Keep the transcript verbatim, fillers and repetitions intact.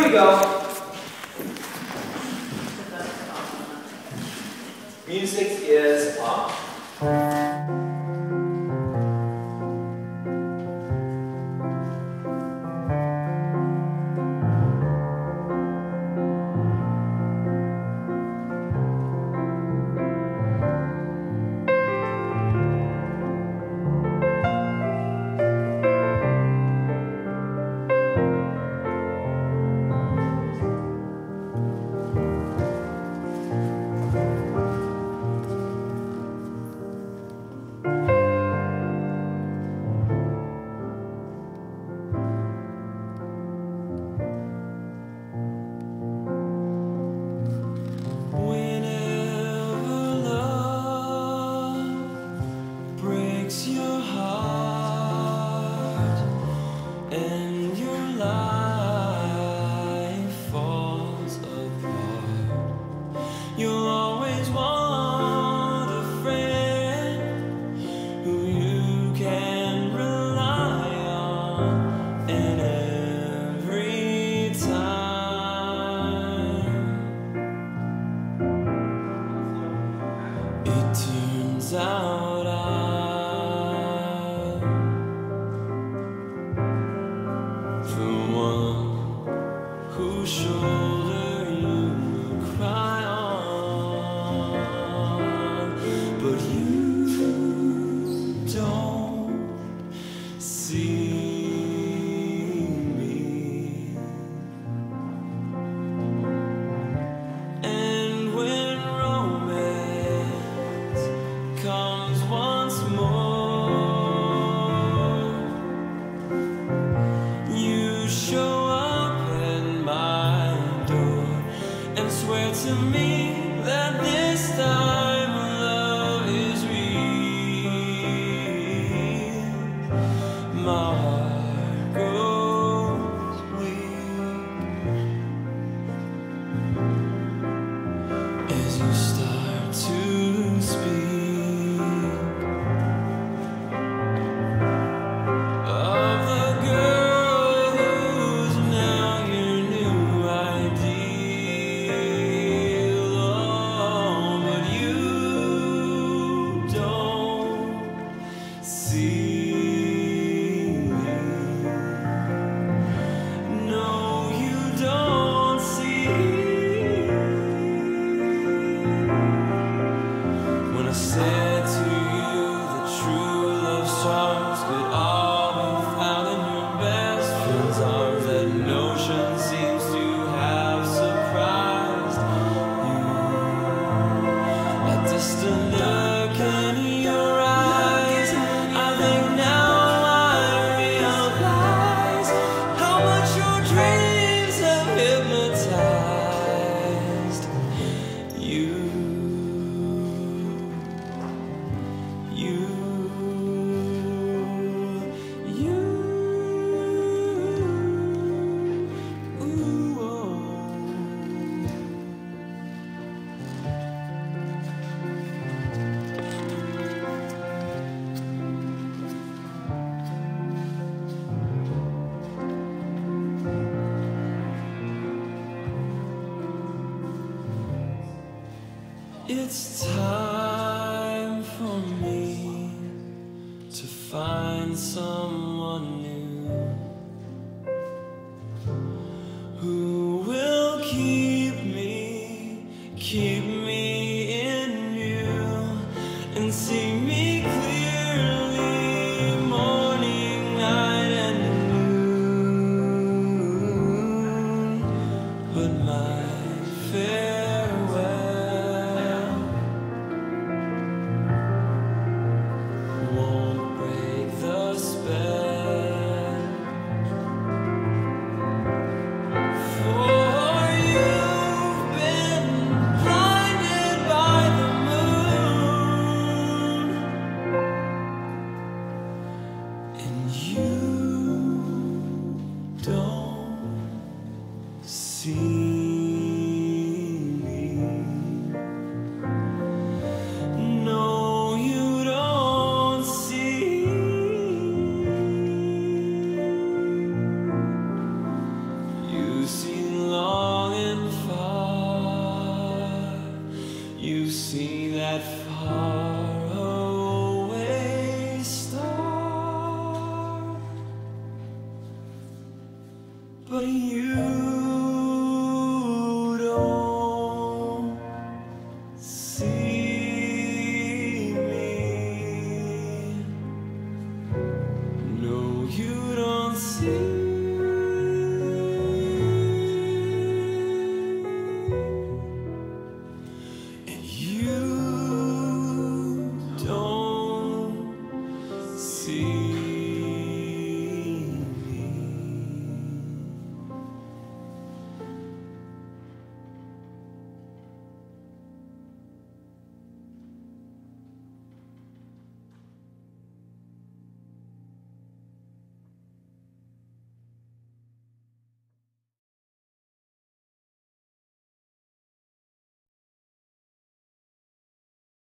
we go. Music is off. Out I'm the one whose shoulder you cry on, but you don't see me. And when romance comes once more, you show up at my door and swear to me that this time love is real. My heart goes weak as you start to speak of the girl who's now your new ideal. Oh, but you don't see me. No, you don't see. When I said to you that true love's charms could all be found in your best friend's arms, that notion seems to have surprised you. That distant look in your eyes, I think now I realize how much your dreams have hypnotized you. You, you, ooh, oh. It's time for me to find someone new who will keep me, keep me in view and see me clearly morning, night and noon. But my farewell won't break the spell, for you've been blinded by the moon, and you don't see me. No, you don't see. You see you don't see. And you don't see.